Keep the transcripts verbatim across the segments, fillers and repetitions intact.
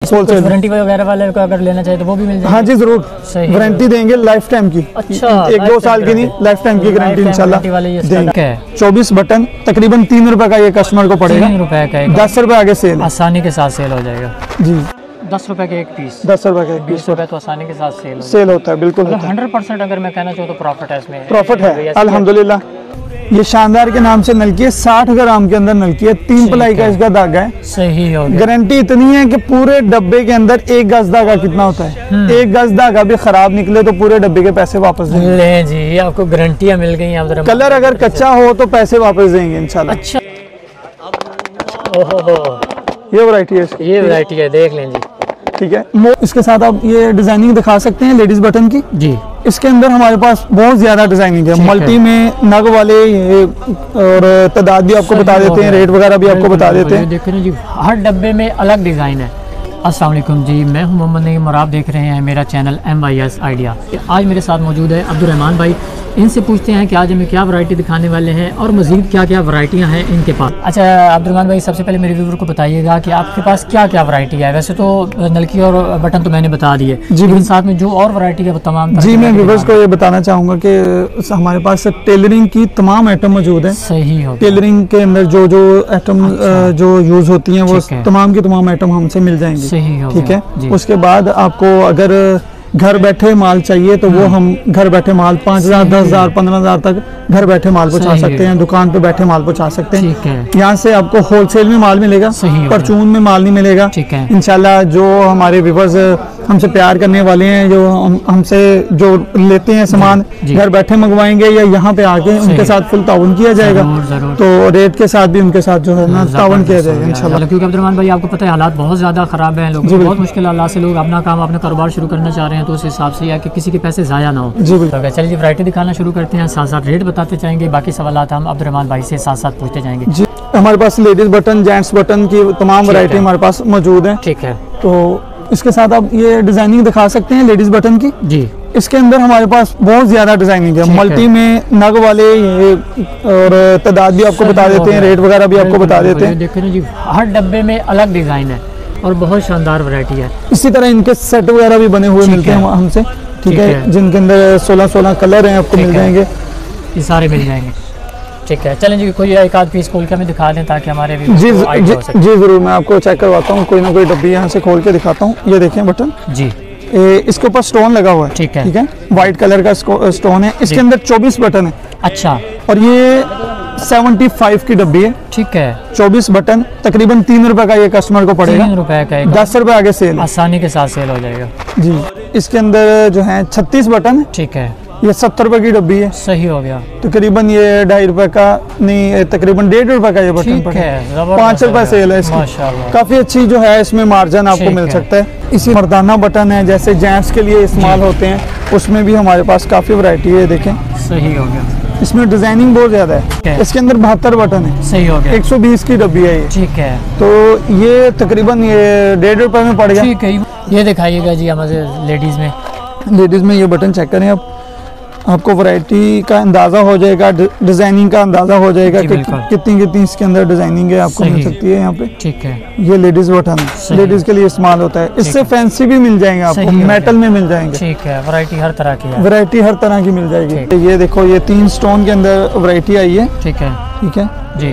Wholesale. Warranty वगैरह वाले को अगर लेना चाहिए तो वो भी मिल जाएगी? हाँ जी जरूर, वारंटी देंगे लाइफ टाइम की। अच्छा, एक दो साल की नहीं, लाइफ टाइम की गारंटी इंशाल्लाह देंगे। चौबीस बटन तकरीबन तीन रुपए का ये कस्टमर को पड़ेगा। तीन रुपए का, दस रुपए आगे सेल, आसानी के साथ सेल हो जाएगा जी। दस रुपए के एक पीस, दस रुपए का एक पीस, बीस रुपए तो आसानी के साथ सेल सेल होता है। बिल्कुल हंड्रेड परसेंट अगर मैं कहना चाहूँ तो प्रॉफिट है इसमें, प्रॉफिट है अल्हम्दुलिल्लाह। ये शानदार के नाम से नलकी है, साठ ग्राम के अंदर नलकी है, तीन प्लाई का इसका धागा है। सही हो गया। गारंटी इतनी है कि पूरे डब्बे के अंदर एक गज धागा कितना होता है, एक गज धागा भी खराब निकले तो पूरे डब्बे के पैसे वापस देंगे। ले जी, आपको गारंटियां मिल गई। कलर अगर कच्चा हो तो पैसे वापस देंगे इंशाल्लाह। अच्छा, ओहो, ये वैरायटी है, ये वैरायटी है, देख लें जी। ठीक है, इसके साथ आप ये डिजाइनिंग दिखा सकते हैं लेडीज बटन की जी। इसके अंदर हमारे पास बहुत ज्यादा डिजाइनिंग है, मल्टी में नग वाले और तादाद भी आपको बता देते हैं, रेट वगैरह भी आपको बता देते हैं। देखो ना जी, हर डब्बे में अलग डिजाइन है। अस्सलाम वालेकुम जी, मैं हूं मोहम्मद नईम और आप देख रहे हैं मेरा channel M Y S idea. आज मेरे साथ मौजूद है अब्दुल रहमान भाई। इनसे पूछते हैं कि आज हमें क्या वैरायटी दिखाने वाले हैं और मजीद क्या क्या वैरायटियां हैं इनके पास। अच्छा अब्दुल रहमान भाई, सबसे पहले मेरे व्यूअर को बताइएगा कि आपके पास क्या क्या वैरायटी है। वैसे तो नलकी और बटन तो मैंने बता दिए जी, लेकिन साथ में जो और वैरायटी है वो तमाम जी मैं व्यूअर्स को ये बताना चाहूँगा कि हमारे पास टेलरिंग की तमाम आइटम मौजूद है। सही हो, टेलरिंग के अंदर जो जो आइटम जो यूज होती हैं वो तमाम की तमाम आइटम हमसे मिल जाएंगे। सही हो, ठीक है। उसके बाद आपको अगर घर बैठे माल चाहिए तो वो हम घर बैठे माल पाँच हजार दस हजार पंद्रह हजार तक घर बैठे माल पहुंचा सकते हैं, दुकान पे बैठे माल पहुंचा सकते हैं। यहाँ से आपको होलसेल में माल मिलेगा, परचून में माल नहीं मिलेगा। इंशाल्लाह जो हमारे व्यूअर्स हमसे प्यार करने वाले हैं, जो हम हमसे जो लेते हैं सामान घर बैठे मंगवाएंगे या यहाँ पे आके उनके साथ फुल ताउन किया जाएगा, तो रेट के साथ भी उनके साथ जो है ना ताउन किया जाएगा इंशाल्लाह। क्योंकि अब्दुल रहमान भाई आपको पता है हालात बहुत ज्यादा खराब है, लोग बहुत मुश्किल हालात से लोग अपना काम अपना कारोबार शुरू करना चाह रहे हैं, तो उस हिसाब से कि किसी के पैसे ज़ाया ना हो। जी बिल्कुल। चलिए वैरायटी दिखाना शुरू करते हैं, साथ साथ रेट बताते जाएंगे, बाकी सवालात हम अब्दुल रहमान भाई से साथ साथ पूछते जाएंगे जी। हमारे पास लेडीज बटन जेंट्स बटन की तमाम वैरायटी हमारे पास मौजूद है। ठीक है, तो इसके साथ आप ये डिजाइनिंग दिखा सकते हैं लेडीज बटन की जी। इसके अंदर हमारे पास बहुत ज्यादा डिजाइनिंग है, मल्टी में नग वाले और तादाद भी आपको बता देते हैं, रेट वगैरह भी आपको बता देते हैं। देखो ना जी, हर डब्बे में अलग डिजाइन है और बहुत शानदार वैरायटी है। इसी तरह इनके सेट वगैरह भी बने हुए मिलते हैं हमसे। ठीक है, जिनके अंदर सोलह सोलह कलर हैं, आपको मिल जाएंगे, ये सारे मिल जाएंगे। ठीक है, चलें जी, कोई एक आध पीस खोल के हमें दिखा दें ताकि हमारे जी जी, जी जरूर, मैं आपको चेक करवाता हूँ, कोई ना कोई डब्बी यहाँ से खोल के दिखाता हूँ। ये देखें बटन जी, ए, इसके ऊपर स्टोन लगा हुआ है। ठीक है, ठीक है, व्हाइट कलर का स्टोन है, इसके अंदर चौबीस बटन है। अच्छा, और ये पचहत्तर की डब्बी है। ठीक है, चौबीस बटन तकरीबन तीन रुपए का ये कस्टमर को पड़ेगा। तीन रुपए का, दस रुपए आगे सेल, आसानी के साथ सेल हो जाएगा जी। इसके अंदर जो है छत्तीस बटन है। ठीक है, ये सत्तर रुपए की डब्बी है। सही हो गया। तकरीबन ये ढाई रुपए का नहीं, तकरीबन डेढ़ रुपए का ये बटन पड़ेगा, पाँच रुपए सेल है इसकी। काफी अच्छी जो है इसमें मार्जिन आपको मिल सकता है। इसी मर्दाना बटन है, जैसे जेंट्स के लिए इस्तेमाल होते हैं, उसमें भी हमारे पास काफी वैरायटी है। देखें, सही हो गया, इसमें डिजाइनिंग बहुत ज्यादा है। इसके अंदर बहत्तर बटन है। सही हो गया, एक सौ बीस की डब्बी है ये। ठीक है, तो ये तकरीबन ये डेढ़ रुपए में पड़ गया। ठीक है, ये दिखाइएगा जी हमारे लेडीज में। लेडीज में ये बटन चेक करें आप, आपको वैरायटी का अंदाजा हो जाएगा, डिजाइनिंग का अंदाजा हो जाएगा कि कितनी कितनी इसके अंदर डिजाइनिंग है, आपको मिल सकती है यहाँ पे। ठीक है, ये लेडीज बटन लेडीज के लिए इस्तेमाल होता है। इससे फैंसी भी मिल जाएंगे आपको, मेटल में मिल जाएंगे। ठीक है, वैरायटी हर तरह की है, वैरायटी हर तरह की मिल जाएगी। ये देखो, ये तीन स्टोन के अंदर वैरायटी आई है। ठीक है, ठीक है जी।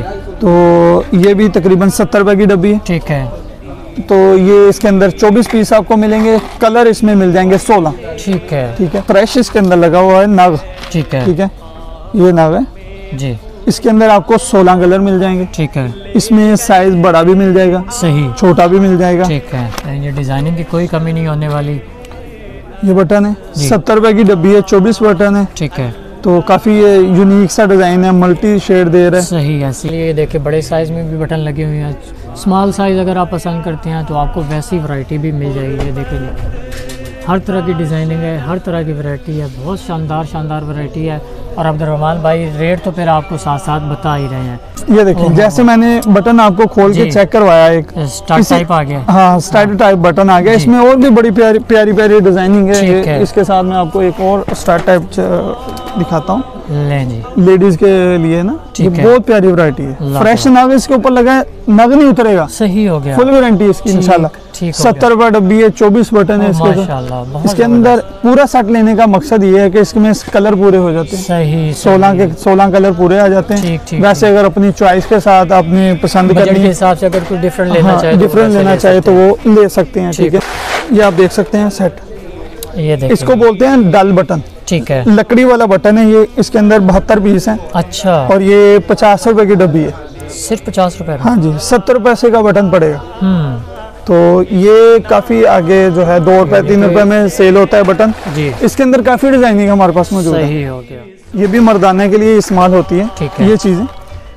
तो ये भी तकरीबन सत्तर रुपए की डब्बी है। ठीक है, तो ये इसके अंदर चौबीस पीस आपको मिलेंगे, कलर इसमें मिल जाएंगे सोलह। ठीक है, ठीक है, फ्रेश इसके अंदर लगा हुआ है नग। ठीक है, ठीक है, ये नग है जी। इसके अंदर आपको सोलह कलर मिल जाएंगे। ठीक है, इसमें साइज बड़ा भी मिल जाएगा, सही, छोटा भी मिल जाएगा। ठीक है, ये डिजाइनिंग की कोई कमी नहीं होने वाली। ये बटन है, सत्तर रुपए की डब्बी है, चौबीस बटन है। ठीक है, तो काफी यूनिक सा डिजाइन है, मल्टी शेड दे रहा है। सही है, इसलिए देखिए बड़े साइज में भी बटन लगे हुए हैं। स्मॉल साइज अगर आप पसंद करते हैं तो आपको वैसी वैरायटी भी मिल जाएगी। ये देखिए, हर तरह की डिजाइनिंग है, हर तरह की वैरायटी है, बहुत शानदार शानदार वैरायटी है। और अब्दुल रहमान भाई रेट तो फिर आपको साथ साथ बता ही रहे हैं। ये देखिए, जैसे मैंने बटन आपको खोल के चेक करवाया, एक स्टार्ट टाइप आ गया। हाँ, स्टार्ट टाइप बटन आ गया। इसमें और भी बड़ी प्यारी प्यारी प्यारी डिजाइनिंग है। इसके साथ मैं आपको एक और स्टार्ट टाइप दिखाता हूँ, जी, लेडीज के लिए ना। ये बहुत प्यारी वैरायटी है, फ्रेश नग इसके ऊपर लगा है, नग नहीं उतरेगा। सही हो गया, फुल गारंटी इसकी इंशाल्लाह। ठीक, सत्तर रुपए डब्बी है, चौबीस बटन है इसके। माशाल्लाह, इसके अंदर पूरा सेट लेने का मकसद ये है कि इसमें कलर पूरे हो जाते हैं। सही, सोलह के सोलह कलर पूरे आ जाते हैं। ठीक, ठीक, वैसे अगर अपनी चॉइस के साथ अपनी पसंद बजट करनी के हिसाब से अगर कुछ डिफरेंट लेना चाहे, डिफरेंट लेना चाहे तो वो ले सकते हैं। ठीक है, ये आप देख सकते हैं सेट, ये देख, इसको बोलते हैं डल बटन। ठीक है, लकड़ी वाला बटन है ये, इसके अंदर बहत्तर पीस हैं। अच्छा, और ये पचास रुपए की डब्बी है, सिर्फ पचास रुपए? हाँ जी, सत्तर पैसे का बटन पड़ेगा। हम्म, तो ये काफी आगे जो है दो रुपए तीन रुपए में सेल होता है बटन जी। इसके अंदर काफी डिजाइनिंग हमारे पास मौजूद है। सही हो गया, ये भी मर्दाने के लिए इस्तेमाल होती है। ठीक है, ये चीजें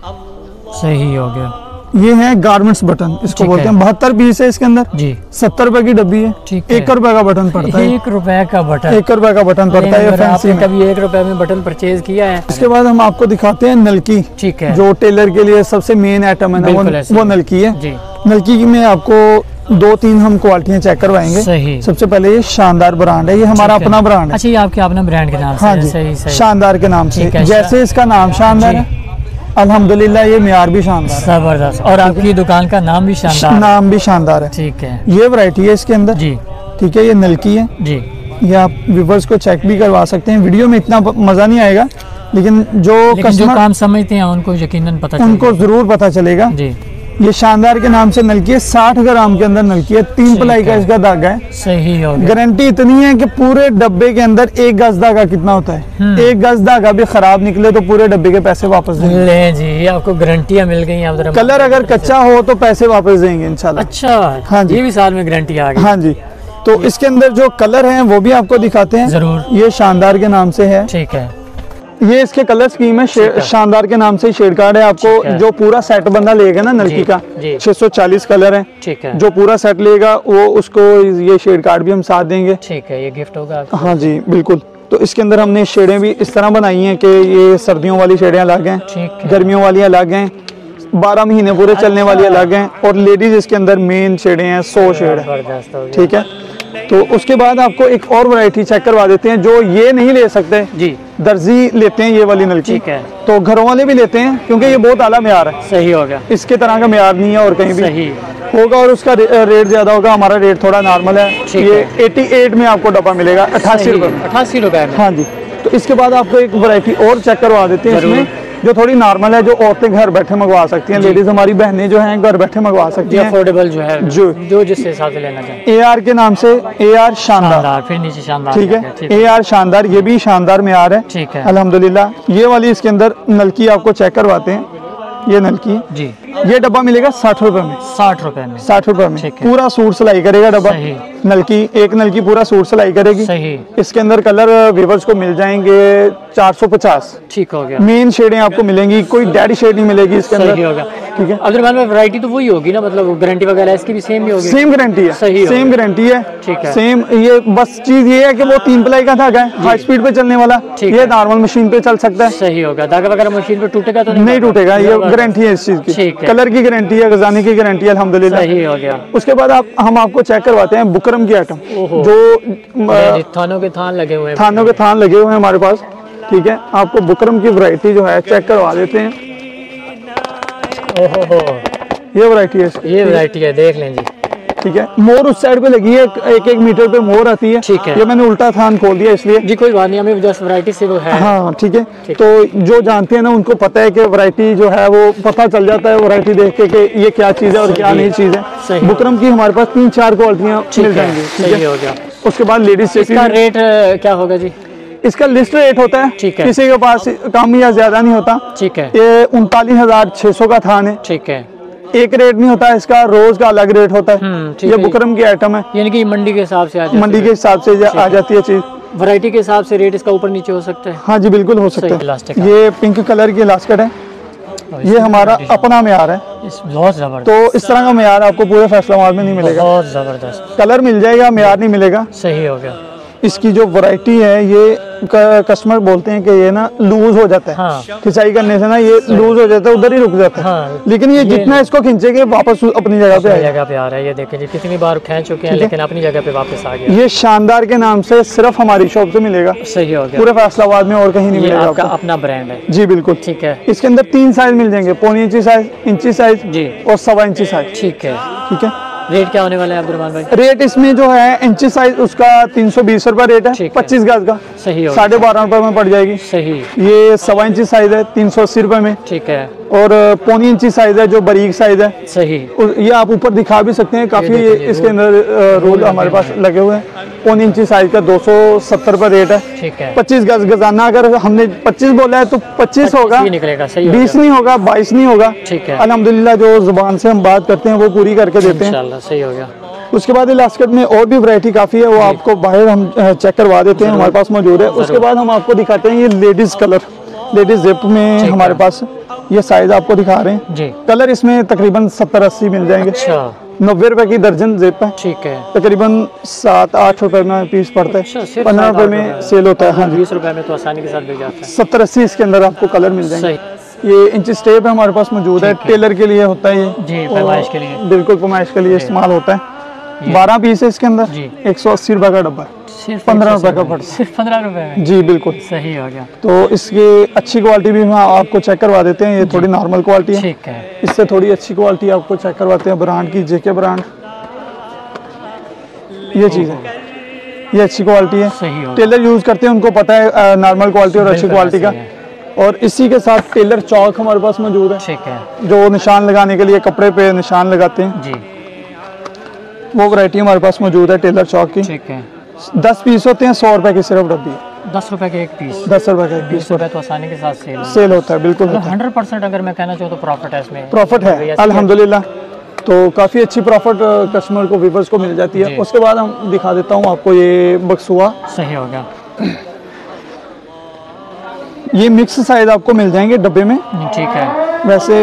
सही हो गया। ये है गारमेंट्स बटन, इसको बोलते हैं। बहत्तर पीस है इसके अंदर जी, सत्तर रुपए की डब्बी है। ठीक है, एक रुपए का बटन पड़ता है। एक रुपए का बटन, एक रुपए का बटन पड़ता है। अगर फैंसी आपने में कभी एक रुपए में बटन परचेज किया है? इसके बाद हम आपको दिखाते हैं नलकी, ठीक है, जो टेलर के लिए सबसे मेन आइटम है ना, बिल्कुल ऐसे वो, ही। वो नलकी है जी, नलकी की में आपको दो तीन हम क्वालिटियां चेक करवाएंगे। सही। सबसे पहले ये शानदार ब्रांड है, ये हमारा ठीक है। अपना ब्रांड है। अच्छा, ये आपके अपना ब्रांड के नाम से हाँ है? जी, सही, सही, शानदार के नाम से। ठीक है, जैसे इसका नाम शानदार है, अल्हम्दुलिल्लाह ये म्यार भी शानदार है। जबरदस्त। और आपकी दुकान का नाम भी शानदार है? नाम भी शानदार है। ठीक है ये वैरायटी है इसके अंदर जी, ठीक है। ये नलकी है जी, ये आप व्यूवर्स को चेक भी करवा सकते हैं। वीडियो में इतना मजा नहीं आएगा, लेकिन जो लेकिन जो कस्टमर काम समझते हैं उनको यकीनन पता उनको चलेगा। जरूर पता चलेगा। जी, ये शानदार के नाम से नलकी है, साठ ग्राम के अंदर नलकी है, तीन ठीक प्लाई का है। इसका धागा है। सही हो गया। गारंटी इतनी है कि पूरे डब्बे के अंदर एक गज धागा कितना होता है, एक गज धागा भी खराब निकले तो पूरे डब्बे के पैसे वापस देंगे। ले जी, आपको गारंटियां मिल गई हैं आप। कलर अगर कच्चा हो तो पैसे वापस देंगे इंशाल्लाह। अच्छा, हाँ जी, ये भी साल में गारंटी आ गई। हाँ जी। तो इसके अंदर जो कलर हैं वो भी आपको दिखाते हैं। जरूर। ये शानदार के नाम से है। ठीक है, ये इसके कलर स्कीम है, शे- शानदार के नाम से शेड कार्ड है। ठीक आपको है। जो पूरा सेट बंदा लेगा ना नलकी जी, का, जी। छह सौ चालीस कलर है। ठीक है, जो पूरा सेट लेगा वो उसको ये शेड कार्ड भी हम साथ देंगे। ठीक है, ये गिफ्ट होगा आपको। हाँ जी बिल्कुल। तो इसके अंदर हमने शेडें भी इस तरह बनाई हैं कि ये सर्दियों वाली शेडें अलग हैं, ठीक है, गर्मियों वाली अलग हैं, बारह महीने पूरे चलने वाली अलग हैं, और लेडीज इसके अंदर मेन शेडें हैं, सौ शेड है। जबरदस्त हो गया। ठीक है। तो उसके बाद आपको एक और वैरायटी चेक करवा देते हैं, जो ये नहीं ले सकते, जी, दर्जी लेते हैं ये वाली नलकी। ठीक है, तो घरों वाले भी लेते हैं क्योंकि ये बहुत आला म्यार है, सही हो गया। इसके तरह का म्यार नहीं है और कहीं भी सही होगा, और उसका रे, रेट ज्यादा होगा। हमारा रेट थोड़ा नॉर्मल है। ठीक ये है। अठासी में आपको डब्बा मिलेगा, अट्ठासी रुपए में। अठासी रुपए में। हाँ जी। तो इसके बाद आपको एक वैरायटी और चेक करवा देते हैं जरूर। इसमें, जो थोड़ी नॉर्मल है, जो औरतें घर बैठे मंगवा सकती हैं, लेडीज हमारी बहनें जो हैं घर बैठे मंगवा सकती जी, हैं। अफोर्डेबल जो है, जो जो जिस हिसाब से लेना चाहें। ए आर के नाम से, ए आर शानदार, शानदार, फिर नीचे शानदार। ठीक आ गया, ठीक है। ए आर शानदार, ये भी शानदार म्यार है। ठीक है, अल्हम्दुलिल्लाह। ये वाली इसके अंदर नलकी आपको चेक करवाते हैं, ये नलकी, जी, ये डब्बा मिलेगा साठ रुपए में। साठ रुपए में। साठ रुपए में ठीक है। पूरा सूट सिलाई करेगा डब्बा। सही। नलकी, एक नलकी पूरा सूट सिलाई करेगी। सही, इसके अंदर कलर वीवर्स को मिल जाएंगे चार सौ पचास। ठीक हो गया। मेन शेडें आपको मिलेंगी, कोई डैडी शेड नहीं मिलेगी इसके सही अंदर। हो गया। ठीक है। अब्दुल में वैरायटी तो वही होगी ना, मतलब गारंटी वगैरह इसकी भी सेम ही होगी? सेम गारंटी है, सही हो सेम गारंटी है। ठीक है। सेम। ये बस चीज ये है कि वो तीन प्लाई का धागा है, हाई स्पीड पे चलने वाला। ठीक ये है। नॉर्मल मशीन पे चल सकता है, सही होगा। धागा वगैरह मशीन पे टूटेगा तो नहीं? नहीं टूटेगा। ये जबरदस्त। गारंटी है इस चीज की। ठीक है। कलर की गारंटी है, गजाने की गारंटी है, अल्हम्दुलिल्लाह। सही हो गया। उसके बाद आप हम आपको चेक करवाते हैं बुकरम की आइटम, ओहो। जो ये जी, थानों के थान लगे हुए हैं। थानों के थान लगे हुए हैं हमारे पास। ठीक है। आपको बुकरम की वैरायटी जो है चेक करवा देते हैं। ओहो हो, ये वैरायटी है इसकी। ये वैरायटी है, देख लें जी। ठीक है। मोर उस साइड पे लगी है, एक एक मीटर पे मोर आती है। ठीक है। ये मैंने उल्टा थान खोल दिया इसलिए। जी, कोई बात नहीं, हमें जस्ट वैरायटी से वो है। हाँ ठीक है। ठीक। तो जो जानते हैं ना उनको पता है कि वैरायटी जो है वो पता चल जाता है वैरायटी देख के कि ये क्या चीज़ है और क्या नहीं चीज़ है। सही। बुकरम की हमारे पास तीन चार क्वालिटियाँ ठीक मिल है, जाएंगी। ठीक सही है। हो गया। उसके बाद लेडीज इसका रेट अ, क्या होगा जी? इसका लिस्ट रेट होता है। ठीक है। किसी के पास कम या ज्यादा नहीं होता। ठीक है, ये उनतालीस हजार छह सौ का थान है। ठीक है। एक रेट नहीं होता इसका, रोज का अलग रेट होता है। हम्म, ठीक ये है। बुकरम की आइटम है, यानी कि मंडी के हिसाब से आ जाती मंडी है। के हिसाब से जा- आ जाती है चीज। वैरायटी के हिसाब से रेट इसका ऊपर नीचे हो सकता है। हाँ जी बिल्कुल हो सकता सही, है। इलास्टिक है। ये पिंक कलर की इलास्टिक है, और ये इसमें हमारा वैरायटी- अपना म्यार है। इस बहुत जबरदस्त, तो इस तरह का म्यार आपको पूरे फैसलाबाद में नहीं मिलेगा। बहुत जबरदस्त। कलर मिल जाएगा, म्यार नहीं मिलेगा। सही हो गया। इसकी जो वैरायटी है ये क- कस्टमर बोलते हैं कि ये ना लूज हो जाता है। हाँ। खिंचाई करने से ना ये लूज हो जाता है, उधर ही रुक जाता है। हाँ। लेकिन ये ये जितना इसको खींचेंगे वापस अपनी जगह पे अपनी आएगा। जगह पे आ रहा है, ये देखें जी, कितनी बार खींच चुके हैं लेकिन अपनी जगह पे वापस आ गया। ये शानदार के नाम से सिर्फ हमारी शॉप से मिलेगा, सही हो गया। पूरे फैसलाबाद में और कहीं नहीं ये मिलेगा आपका आपको। अपना ब्रांड है। जी बिल्कुल। ठीक है इसके अंदर तीन साइज मिल जाएंगे, पौनी इंची साइज, इंची साइज जी, और सवा इंची साइज। ठीक है। ठीक है। रेट क्या होने वाला है अब्दुर्रहमान भाई? रेट इसमें जो है इंची साइज उसका तीन सौ बीस रुपए रेट है, पच्चीस गज का। सही हो, साढ़े बारह रुपए में पड़ जाएगी। सही। ये सवा इंची साइज है, तीन सौ अस्सी रुपए में। ठीक है। और पौनी इंची साइज है जो बारीक साइज है। सही। ये आप ऊपर दिखा भी सकते हैं, काफी ये इसके अंदर रोल हमारे पास लगे हुए हैं। पौनी इंची साइज का दो सौ सत्तर रुपए रेट है। ठीक है। पच्चीस गज गजाना, अगर हमने पच्चीस बोला है तो पच्चीस होगा, बीस नहीं होगा, बाईस नहीं होगा। ठीक है। अल्हम्दुलिल्लाह जो जुबान से हम बात करते हैं वो पूरी करके देते हैं। इंशाल्लाह सही हो गया। उसके बाद इलास्टिक में और भी वैरायटी काफ़ी है, वो आपको बाहर हम चेक करवा देते हैं, हमारे पास मौजूद है। उसके बाद हम आपको दिखाते हैं ये लेडीज़ कलर, लेडीज़ जिप में हमारे पास ये साइज आपको दिखा रहे हैं जी। कलर इसमें तकरीबन सत्तर अस्सी मिल जाएंगे। अच्छा। नब्बे रुपए की दर्जन जिप है। ठीक है। तकरीबन सात आठ रुपए में पीस पड़ता है, पंद्रह रुपए में सेल होता है। हाँ, बीस रुपए में तो आसानी के साथ मिल जाता है। सत्तर अस्सी इसके अंदर आपको कलर मिल जाएंगे। ये इंच स्टेप है हमारे पास मौजूद है, टेलर के लिए होता है ये जी, पैमाइश के लिए, बिल्कुल पैमाइश के लिए इस्तेमाल होता है। बारह पीस है इसके अंदर, एक सौ अस्सी रुपए का डब्बा, पंद्रह रुपए का पड़ता है। सिर्फ पंद्रह रुपए में? जी बिल्कुल सही हो गया। तो इसकी अच्छी क्वालिटी भी हम आपको चेक करवा देते हैं। ये थोड़ी नॉर्मल क्वालिटी है, ठीक है। इससे थोड़ी अच्छी क्वालिटी आपको चेक करवाते हैं, ब्रांड की, जेके ब्रांड। ये चीज़ है, ये अच्छी क्वालिटी है, टेलर यूज करते हैं, उनको पता है नॉर्मल क्वालिटी और अच्छी क्वालिटी का। और इसी के साथ टेलर चौक हमारे पास मौजूद है, ठीक है, जो निशान लगाने के लिए कपड़े पे निशान लगाते हैं जी, वो वैरायटी हमारे पास मौजूद है टेलर चौक की। ठीक है। दस पीस होते हैं, सौ रुपए की सिर्फ डब्बी, दस रुपए के एक पीस, दस रुपए का एक पीस रुपए तो आसानी के साथ सेल सेल होता है। बिल्कुल हंड्रेड परसेंट अगर मैं कहना चाहूँ तो प्रॉफिट है इसमें, प्रॉफिट है अल्हम्दुलिल्लाह। तो काफ़ी अच्छी प्रॉफिट कस्टमर को, व्यूअर्स को मिल जाती है। उसके बाद हम दिखा देता हूँ आपको ये बक्सुआ। सही हो गया। ये मिक्स साइज आपको मिल जाएंगे डब्बे में, ठीक है। वैसे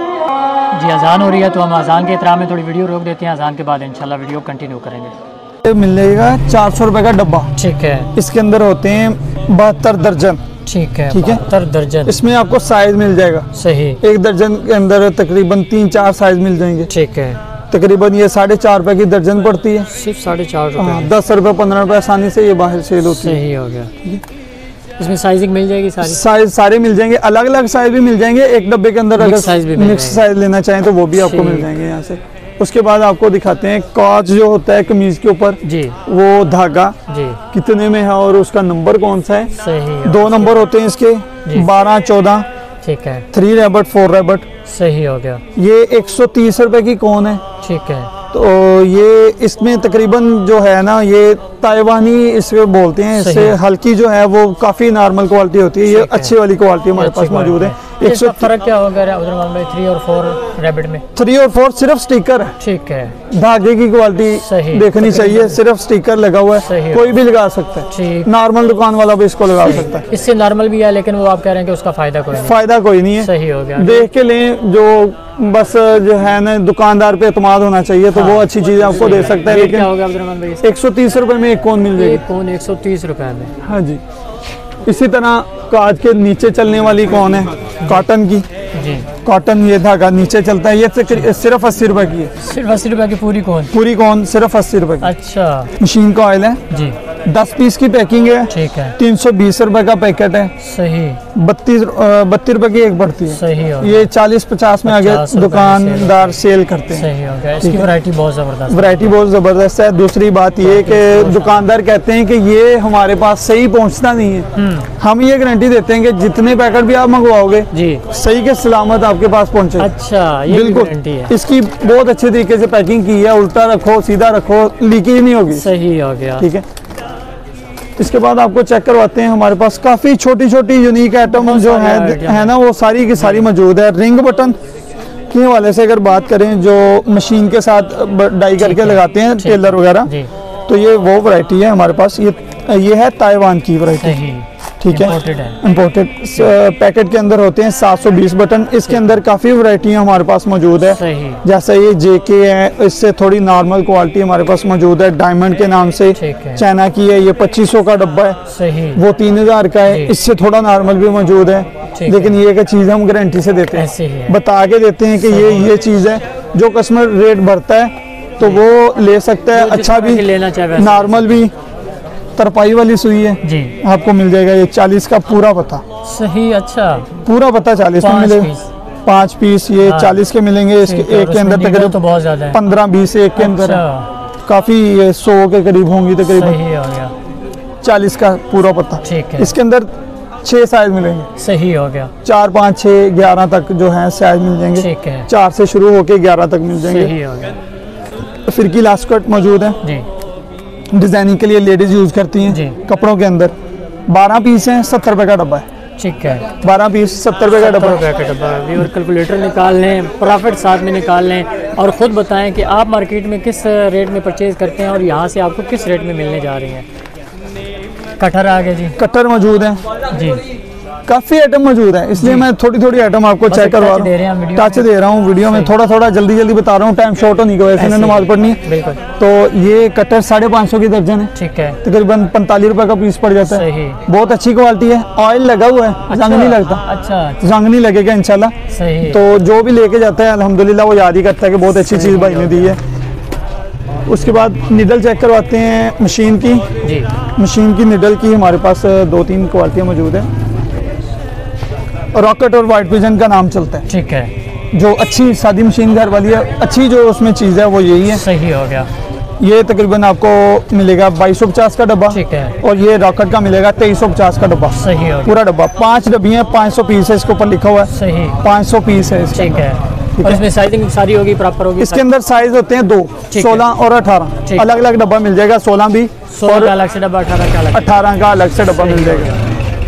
जी अजान हो रही है तो हम अजान के एहतराम में थोड़ी वीडियो रोक देते हैं, अजान के बाद इंशाल्लाह वीडियो कंटिन्यू करेंगे। मिल जाएगा चार सौ रुपए का डब्बा, ठीक है। इसके अंदर होते हैं बहत्तर दर्जन, ठीक है, ठीक है, बहत्तर दर्जन। इसमें आपको साइज मिल जाएगा, सही। एक दर्जन के अंदर तकरीबन तीन चार साइज मिल जाएंगे, ठीक है। तकरीबन ये साढ़े चार रुपए की दर्जन पड़ती है, सिर्फ साढ़े चार रुपए, दस रुपए पंद्रह रुपए आसानी से ये बाहर सेल होती है। सही हो गया। इसमें साइजिंग मिल जाएगी, सारी साइज सारे मिल जाएंगे, अलग अलग साइज भी मिल जाएंगे एक डब्बे के अंदर। अगर साइज भी मिक्स साइज लेना चाहें तो वो भी आपको मिल जाएंगे यहाँ से। उसके बाद आपको दिखाते हैं कॉच जो होता है कमीज के ऊपर जी, वो धागा जी कितने में है और उसका नंबर कौन सा है। सही। दो नंबर होते हैं इसके, बारह चौदह, ठीक है, थ्री रैबट फोर रैबट। सही हो गया। ये एक सौ तीस रुपए की कौन है, ठीक है। तो ये इसमें तकरीबन जो है ना ये ताइवानी इसको बोलते हैं, इससे हल्की जो है वो काफ़ी नॉर्मल क्वालिटी होती है, ये अच्छी वाली क्वालिटी हमारे पास मौजूद है। एक सौ फर्क क्या होगा थ्री और फोर रैबिट में? थ्री और फोर सिर्फ स्टिकर है, ठीक है। धागे की क्वालिटी देखनी चाहिए, सिर्फ स्टिकर लगा हुआ है, कोई भी लगा सकता है, नॉर्मल दुकान वाला भी इसको लगा सकता है। इससे नॉर्मल भी है लेकिन वो आप कह रहे हैं कि उसका फायदा कोई नहीं, फायदा कोई नहीं है। सही हो गया। देख के लें, जो बस जो है ना दुकानदार पे एतमाद होना चाहिए तो वो अच्छी चीज आपको दे सकता है। लेकिन एक सौ तीस रुपए में एक कौन मिल जाएगी, कौन एक सौ तीस रुपए में। हाँ जी। इसी तरह काज के नीचे चलने वाली कौन है, कॉटन की जी, कॉटन ये धागा नीचे चलता है, ये सिर्फ अस्सी रुपए की है, सिर्फ अस्सी रुपए की पूरी कौन, पूरी कौन सिर्फ अस्सी रुपए की। अच्छा। मशीन का ऑयल है जी, दस पीस की पैकिंग है, ठीक है, तीन सौ बीस रुपए का पैकेट है। सही। बत्तीस बत्तीस रुपए की एक बढ़ती है। सही हो। ये चालीस पचास में आगे दुकानदार सेल करते हैं। सही हो गया। इसकी वैरायटी बहुत जबरदस्त, वैरायटी बहुत जबरदस्त है। दूसरी बात ये कि दुकानदार कहते हैं कि ये हमारे पास सही पहुंचता नहीं है, हम ये गारंटी देते हैं कि जितने पैकेट भी आप मंगवाओगे जी सही के सलामत आपके पास पहुंचे। अच्छा, ये बिल्कुल। इसकी बहुत अच्छे तरीके से पैकिंग की है, उल्टा रखो सीधा रखो, लीकेज नहीं होगी। सही हो गया, ठीक है। इसके बाद आपको चेक करवाते हैं, हमारे पास काफ़ी छोटी छोटी यूनिक आइटम जो है है ना वो सारी की सारी मौजूद है। रिंग बटन के हवाले से अगर बात करें, जो मशीन के साथ डाई करके लगाते हैं टेलर वगैरह, तो ये वो वैरायटी है हमारे पास। ये ये है ताइवान की वैरायटी, ठीक है, इम्पोर्टेड। पैकेट के अंदर होते हैं सात सौ बीस बटन। इसके अंदर काफ़ी वैरायटियाँ हमारे पास मौजूद है, जैसे ये जेके है, इससे थोड़ी नॉर्मल क्वालिटी हमारे पास मौजूद है, डायमंड के नाम से, चाइना की है, ये पच्चीस सौ का डब्बा है, सही। वो तीन हजार का है, इससे थोड़ा नॉर्मल भी मौजूद है, लेकिन ये का चीज़ हम गारंटी से देते हैं, बता के देते हैं कि ये ये चीज़ है। जो कस्टमर रेट भरता है तो वो ले सकता है, अच्छा भी लेना चाहिए, नॉर्मल भी। तरपाई वाली सुई है जी, आपको मिल जाएगा ये चालीस का पूरा पता। सही। अच्छा, पूरा पता चालीस में मिलेगा। पाँच पीस ये हाँ। चालीस के मिलेंगे, इसके एक के अंदर तकरीबन तो बहुत ज्यादा है, पंद्रह बीस एक के अंदर अच्छा। काफी ये सौ के करीब होंगी तकरीबन, सही हो गया, चालीस का पूरा पत्ता। ठीक है, इसके अंदर छह साइज मिलेंगे, सही हो गया, चार पाँच छः ग्यारह तक जो है साइज मिल जाएंगे, ठीक है, चार से शुरू होके ग्यारह तक मिल जाएंगे। सही हो गया फिर की लास्ट कट मौजूद है जी, डिजाइनिंग के लिए लेडीज यूज करती हैं जी। कपड़ों के अंदर। बारह पीस हैं, सत्तर रुपए का डब्बा है, ठीक है, बारह पीस सत्तर रुपए का डब्बा। रुपये का डब्बा है। व्यूअर कैलकुलेटर निकाल लें, प्रॉफिट साथ में निकाल लें और ख़ुद बताएं कि आप मार्केट में किस रेट में परचेज़ करते हैं और यहाँ से आपको किस रेट में मिलने जा रही हैं। कटहर आ गया जी, कटर मौजूद है जी, काफी आइटम मौजूद है, इसलिए मैं थोड़ी थोड़ी आइटम आपको चेक करवा टच दे रहे हैं हम वीडियो टच दे रहा हूँ वीडियो में, थोड़ा थोड़ा जल्दी जल्दी बता रहा हूँ, टाइम शॉर्ट होने की वजह से नमाज पढ़नी है। बिल्कुल, तो ये कटर साढ़े पाँच सौ की दर्जन है, ठीक है, तकरीबन पैंतालीस रुपए का पीस पड़ जाता है। सही, बहुत अच्छी क्वालिटी है, ऑयल लगा हुआ है, जंग नहीं लगता, अच्छा, जंग नहीं लगेगा इंशाल्लाह। सही, तो जो भी लेके जाता है अल्हम्दुलिल्लाह वो याद ही करता है कि बहुत अच्छी चीज़ भाई ने दी है। उसके बाद निडल चेक करवाते हैं मशीन की जी, मशीन की निडल की हमारे पास दो तीन क्वालिटियाँ मौजूद है। रॉकेट और वाइट पिजन का नाम चलता है, ठीक है, जो अच्छी सादी मशीन घर वाली है, अच्छी जो उसमें चीज़ है वो यही है। सही हो गया, ये तकरीबन आपको मिलेगा बाईस सौ पचास का डब्बा, ठीक है, और ये रॉकेट का मिलेगा तेईस सौ पचास का डब्बा, सही हो गया, पूरा डब्बा। पाँच डब्बी हैं, पाँच सौ पीस है, इसके ऊपर लिखा हुआ है सही, पाँच सौ पीस है इसके ठीक अंदर। है, और इसमें साइजिंग सारी होगी, प्रॉपर होगी, इसके अंदर साइज होते हैं दो, ठीक है। सोलह और अठारह, ठीक। अलग अलग डब्बा मिल जाएगा, सोलह भी सोलह और का अलग से डब्बा, अठारह का अलग, अठारह का अलग से डब्बा मिल जाएगा,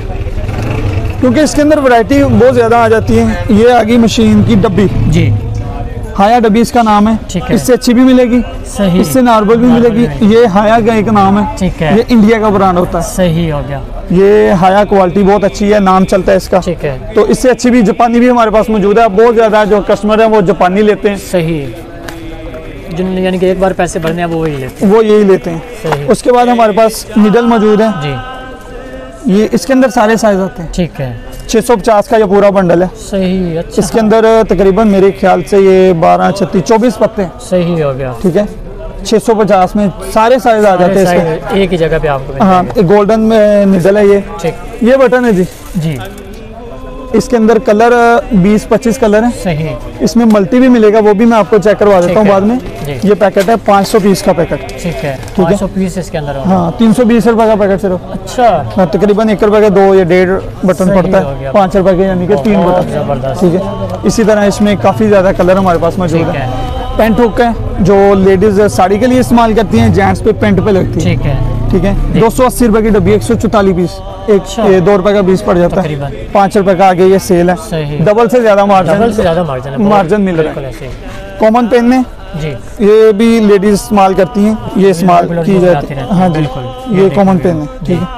क्योंकि इसके अंदर वैरायटी बहुत ज़्यादा आ जाती है। ये आ गई मशीन की डब्बी, जी, हाया डब्बी इसका नाम है, ठीक है, इससे अच्छी भी मिलेगी, सही, इससे नॉर्मल भी नॉर्मल मिलेगी। भी ये हाया का एक नाम है, ठीक है, ये इंडिया का ब्रांड होता है, सही हो गया, ये हाया क्वालिटी बहुत अच्छी है, नाम चलता है इसका। ठीक है, तो इससे अच्छी भी जापानी भी हमारे पास मौजूद है, बहुत ज़्यादा जो कस्टमर है वो जापानी लेते हैं, सही, जिन यानी कि एक बार पैसे भरने हैं वो वही लेते वो यही लेते हैं। हैं, सही, उसके बाद हमारे पास निडल मौजूद है, जी, ये इसके अंदर सारे साइज आते हैं, ठीक है, छः सौ पचास का ये पूरा बंडल है। सही, अच्छा, इसके अंदर तकरीबन मेरे ख्याल से ये बारह छत्तीस चौबीस पत्ते हैं, सही हो गया, ठीक है। छः सौ पचास में सारे साइज आ जाते हैं इसके। साइज एक ही जगह पे आपको मिल हाँ, एक गोल्डन में निडल है ये, ठीक, ये बटन है जी। जी, इसके अंदर कलर बीस पच्चीस कलर है, सही, इसमें मल्टी भी मिलेगा, वो भी मैं आपको चेक करवा देता हूँ ठीक बाद है, में। जी। ये पैकेट है पाँच सौ पीस का पैकेट, ठीक है, पाँच सौ पीस इसके अंदर होगा, हाँ तीन सौ बीस रुपये का पैकेट सिर्फ। अच्छा, हाँ, तकरीबन एक रुपये के दो या डेढ़ बटन सही पड़ता हो है, गया। पाँच रुपये के यानी कि तीन बहुत बटन, जबरदस्त, ठीक है। इसी तरह इसमें काफ़ी ज़्यादा कलर हमारे पास मौजूद ठीक है। है, पेंट हुक है जो लेडीज साड़ी के लिए इस्तेमाल करती हैं, जेंट्स पे पेंट पे लगती है, ठीक है, ठीक है। दो सौ अस्सी रुपये की डब्बी, एक सौ चौतालीस पीस, एक अच्छा। ये दो रुपये का बीस पड़ जाता है, तकरीबन पाँच रुपये का आगे ये सेल है, सही, डबल से ज़्यादा डबल मार्जिन से ज़्यादा मार्जिन है, मार्जिन मिल रहा है। बिल्कुल ऐसे, कॉमन पेन है, जी, ये भी लेडीज इस्तेमाल करती हैं, ये इस्तेमाल रेगुलर की यूज़ जाती आती है, रहती है, हाँ जी, बिल्कुल, ये ये कॉमन देखिए, पेन है, जी, ठीक है।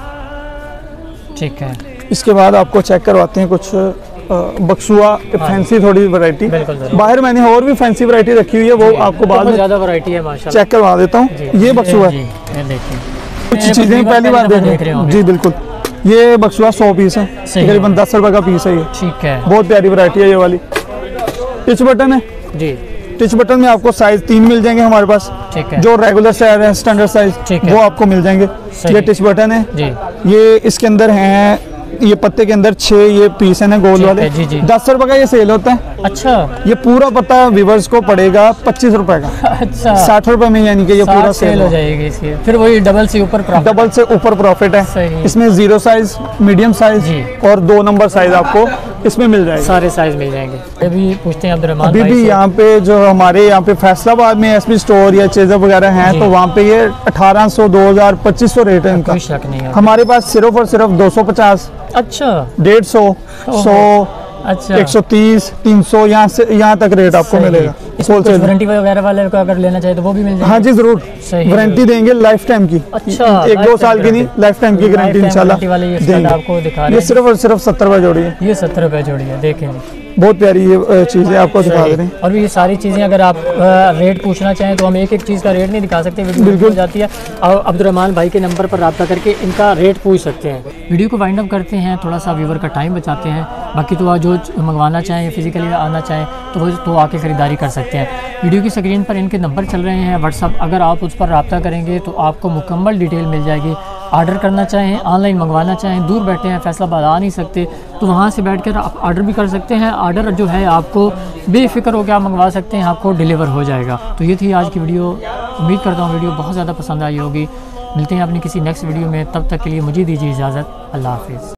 ठीक है, इसके बाद आपको चेक करवाते हैं कुछ अ, बक्सुआ फैंसी थोड़ी वैरायटी, बिल्कुल जरूर। बाहर मैंने और भी फैंसी वैरायटी रखी हुई है, वो आपको बाद में ज़्यादा वैरायटी है माशाल्लाह, चेक करवा देता हूँ। ये बक्सुआ जी, है, ये देखिए, कुछ ये चीज़ें पहली बार देख देख रहे रहे हैं, होंगे, जी बिल्कुल। ये बक्सुआ सौ पीस है, सही तकरीबन दस रुपये का पीस है ये, ठीक है, बहुत प्यारी वैरायटी है ये वाली। टिच बटन है, जी, टिच बटन में आपको साइज तीन मिल जाएंगे हमारे पास, ठीक है, जो रेगुलर साइज है स्टैंडर्ड साइज, ठीक है। वो आपको मिल जाएंगे। सही। ये टिच बटन है, जी, ये इसके अंदर हैं, ये पत्ते के अंदर छह ये पीस है ना गोल ठीक वाले, है, जी, जी। दस रुपए का ये सेल होता है। अच्छा, ये पूरा पत्ता व्यूवर्स को पड़ेगा पच्चीस रुपए का, अच्छा, साठ रुपए में, यानी कि ये पूरा साठ सेल सेल हो जाएगी इसकी, फिर वही डबल से ऊपर प्रॉफिट, डबल से ऊपर प्रॉफिट है। सही। इसमें जीरो साइज, मीडियम साइज जी। और दो नंबर साइज आपको इसमें मिल जाएगा। सारे साइज मिल जाएंगे। अभी पूछते हैं अब्दुर्रहमान अभी भाई भी से। यहाँ पे जो हमारे यहाँ पे फैसलाबाद में एसपी स्टोर या चेजर वगैरह हैं, जी। तो वहाँ पे ये अठारह सौ दो हजार पच्चीस सौ रेट है इनका। कोई शक नहीं है। हमारे पास सिर्फ और सिर्फ दो सौ पचास, अच्छा, डेढ़ सौ, सौ, अच्छा, एक सौ तीस, तीन सौ, यहाँ से यहाँ तक रेट आपको सही। मिलेगा इसमें कुछ होलसेल। वारंटी वगैरह वाले को अगर लेना चाहे तो वो भी मिल जाएगी? हाँ जी जरूर, सही। वारंटी देंगे लाइफ टाइम की। अच्छा, एक दो lifetime साल की नहीं, guarantee। लाइफ टाइम की गारंटी Lifetime इंशाल्लाह guarantee वाले ये स्टड देंगे। आपको दिखा रहे ये हैं। सिर्फ और सिर्फ सत्तर रुपए जोड़ी है, ये सत्तर रुपए जोड़ी है, देखें। बहुत प्यारी ये चीज़ें आपको दिखा दे रहे हैं। और भी ये सारी चीज़ें अगर आप अ, रेट पूछना चाहें तो हम एक एक चीज़ का रेट नहीं दिखा सकते, वीडियो बिल्कुल। हो जाती है। और अब्दुर्रहमान भाई के नंबर पर रब्ता करके इनका रेट पूछ सकते हैं। वीडियो को वाइंड अप करते हैं, थोड़ा सा व्यूवर का टाइम बचाते हैं। बाकी तो जो मंगवाना चाहें या फिजिकली आना चाहें तो वो तो आके ख़रीदारी कर सकते हैं। वीडियो की स्क्रीन पर इनके नंबर चल रहे हैं व्हाट्सअप, अगर आप उस पर रब्ता करेंगे तो आपको मुकम्मल डिटेल मिल जाएगी। ऑर्डर करना चाहें, ऑनलाइन मंगवाना चाहें, दूर बैठे हैं, फैसलाबाद आ नहीं सकते, तो वहाँ से बैठकर आप ऑर्डर भी कर सकते हैं। ऑर्डर जो है आपको बेफिक्र होकर आप मंगवा सकते हैं, आपको डिलीवर हो जाएगा। तो ये थी आज की वीडियो। उम्मीद करता हूँ वीडियो बहुत ज़्यादा पसंद आई होगी। मिलते हैं अपनी किसी नेक्स्ट वीडियो में, तब तक के लिए मुझे दीजिए इजाज़त। अल्लाह हाफिज़।